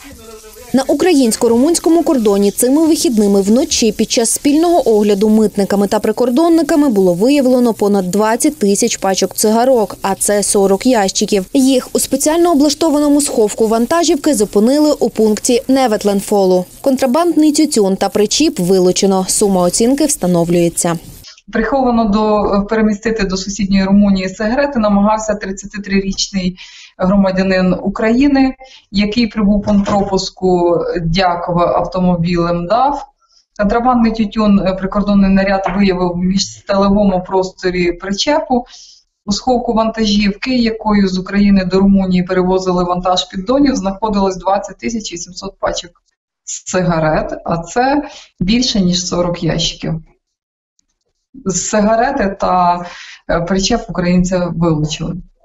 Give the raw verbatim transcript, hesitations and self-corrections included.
На українсько-румунському кордоні цими вихідними вночі під час спільного огляду митниками та прикордонниками було виявлено понад двадцять тисяч пачок цигарок, а це сорок ящиків. Їх у спеціально облаштованому сховку вантажівки зупинили у пункті Неветленфолу. Контрабандний тютюн та причіп вилучено. Сума оцінки встановлюється. Приховано до перемістити до сусідньої Румунії сигарети намагався тридцятитрирічний громадянин України, який прибув пункт пропуску Дяково автомобілем ДАФ. Контрабандний тютюн прикордонний наряд виявив в міжстелевому просторі причепу. У сховку вантажівки, якою з України до Румунії перевозили вантаж піддонів, знаходилось двадцять тисяч вісімсот пачок сигарет, а це більше ніж сорок ящиків. З сигарети та причеп українця вилучили.